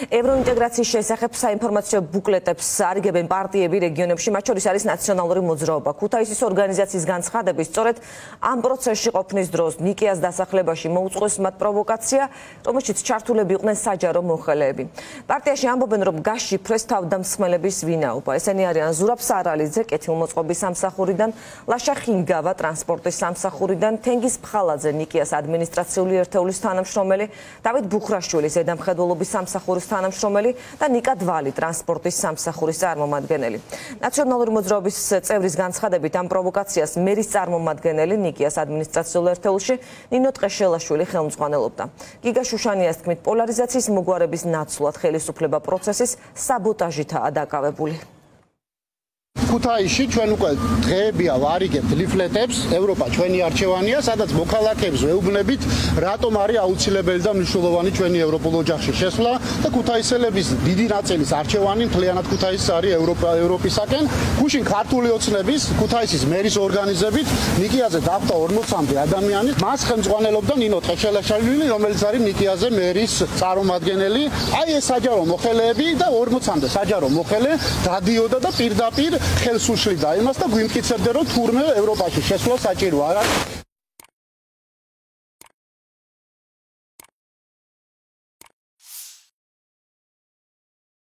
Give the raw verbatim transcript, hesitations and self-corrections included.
ევროინტეგრაციის შესახებ საინფორმაციო ბუკლეტებს არიგებენ პარტიები რეგიონებში, მათ შორის არის ნაციონალური მოძრაობა. ქუთაისის ორგანიზაციის განცხადებით, სწორედ ამ პროცესში ყოფნის დროს ნიკეას დასახლებაში მოუწყოს მათ პროვოკაცია, რომელშიც ჩართულები იყვნენ საჯარო მოხელეები. პარტიაში ამბობენ, რომ გაშიფრეს თავდამსხმელების ვინაობა. ესენი არიან ზურაბ სარალიძე, კეთილმოწყობის სამსახურიდან, ლაშა ხინგავა, ტრანსპორტის სამსახურიდან, თენგიზ ფხალაძე, ნიკეას ადმინისტრაციული ერთეულის თანამშრომელი, დავით ბუხრაშვილი, ზედამხედველობის სამსახურის თანამშრომელი და ნიკა დვალი, ტრანსპორტის სამსახურის წარმომადგენელი. ნაციონალური მოძრაობის წევრის განცხადებით ამ პროვოკაციას მერის წარმომადგენელი ნიკეას ადმინისტრაციულ ერთეულში ნინო ტყეშელაშვილი ხელმძღვანელობდა. გიგა შუშანიას თქმით, პოლარიზაციის მოგვარების ნაცვლად ხელისუფლება პროცესის საბოტაჟითაა დაკავებული. ქუთაისში ჩვენ უკვე დღეებია ვარიგებთ ლიფლეტებს, ევროპა ჩვენი არჩევანია, სადაც მოქალაქეებს ვეუბნებით, რატომ არის აუცილებელი და მნიშვნელოვანი ჩვენი ევროპულ ოჯახში შესვლა და ქუთაისელების დიდი ნაწილის არჩევანი მთლიანად ქუთაისის არის ევროპა ევროპისაკენ. გუშინ ქართული ოცნების, ქუთაისის მერის ორგანიზებით ნიკეაზე დახვდა ორმოცამდე ადამიანი. მას ხელმძღვანელობდა ნინო ტყეშელაშვილი, რომელიც არის ნიკეაზე მერის წარმომადგენელი. აი ეს საჯარო მოხელეები და ორმოცამდე საჯარო მოხელე დადიოდა და პირდაპირ ხელს უშლიდა იმას და გვიმტკიცებდა, რომ თურმე ევროპაში შესვლა საჭირო არ არის.